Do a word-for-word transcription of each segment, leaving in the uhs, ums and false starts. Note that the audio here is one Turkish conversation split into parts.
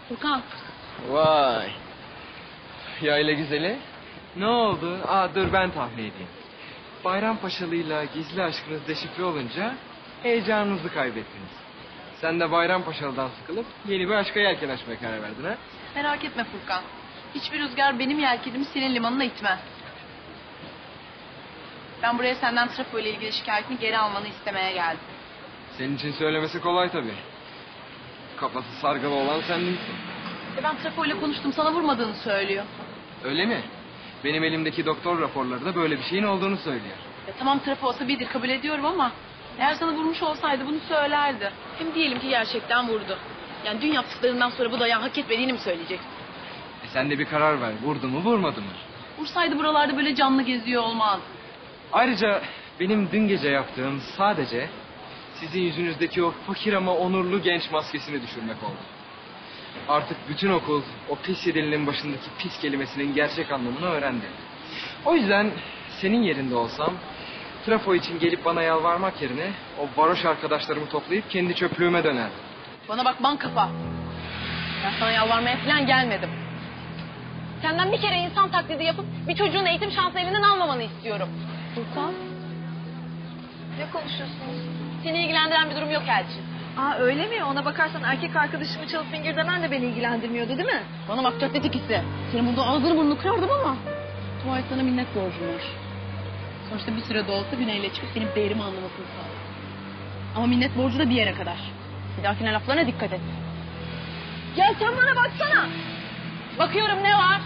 Furkan. Vay. Yayla güzeli. Ne oldu? Aa dur ben tahmin edeyim. Bayrampaşalı'yla gizli aşkınız deşifre olunca heyecanınızı kaybettiniz. Sen de Bayrampaşalı'dan sıkılıp yeni bir aşka yelken açmaya karar verdin ha? Merak etme Furkan. Hiçbir rüzgar benim yelkenimi senin limanına itmez. Ben buraya senden trafo ile ilgili şikayetini geri almanı istemeye geldim. Senin için söylemesi kolay tabii. Kafası sargılı olan sen değilsin. E ben trafo ile konuştum, sana vurmadığını söylüyor. Öyle mi? Benim elimdeki doktor raporları da böyle bir şeyin olduğunu söylüyor. Ya tamam, trafo olsa birdir, kabul ediyorum ama eğer sana vurmuş olsaydı bunu söylerdi. Hem diyelim ki gerçekten vurdu. Yani dün yaptıklarından sonra bu dayağı hak etmediğini mi söyleyeceksin? E sen de bir karar ver. Vurdu mu vurmadı mı? Vursaydı buralarda böyle canlı geziyor olmaz. Ayrıca benim dün gece yaptığım sadece sizin yüzünüzdeki o fakir ama onurlu genç maskesini düşürmek oldu. Artık bütün okul o pis yedilinin başındaki pis kelimesinin gerçek anlamını öğrendi. O yüzden senin yerinde olsam trafo için gelip bana yalvarmak yerine o varoş arkadaşlarımı toplayıp kendi çöplüğüme dönerdim. Bana bak man kafa. Ben sana yalvarmaya falan gelmedim. Senden bir kere insan taklidi yapıp bir çocuğun eğitim şansı elinden almamanı istiyorum. Furkan? Ne konuşuyorsunuz? Seni ilgilendiren bir durum yok Elçin. Aa öyle mi? Ona bakarsan erkek arkadaşımı çalıp fingir demen de beni ilgilendirmiyordu değil mi? Bana bak cadde ikisi. Senin burada ağzını burnunu kırardım ama Tuvalet sana minnet borcum var. Sonuçta bir süre de olsa Güney'le çıkıp benim değerimi anlamasını sağladım. Ama minnet borcu da bir yere kadar. Bir dahakine laflarına dikkat et. Gel sen bana baksana. Bakıyorum, ne var?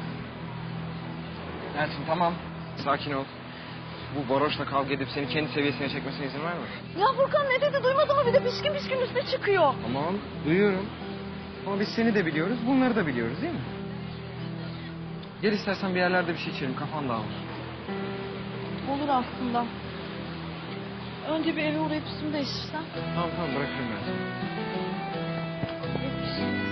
Elçin tamam. Sakin ol. Bu varoşla kavga edip seni kendi seviyesine çekmesine izin verme. Ya Furkan ne dedi duymadın mı? Bir de pişkin pişkin üstüne çıkıyor. Tamam duyuyorum. Ama biz seni de biliyoruz, bunları da biliyoruz değil mi? Gel istersen bir yerlerde bir şey içelim, kafan dağılır. Olur aslında. Önce bir eve uğrayıp üstümü değiştirsem. Tamam tamam bırakırım ben seni. Yetmiş.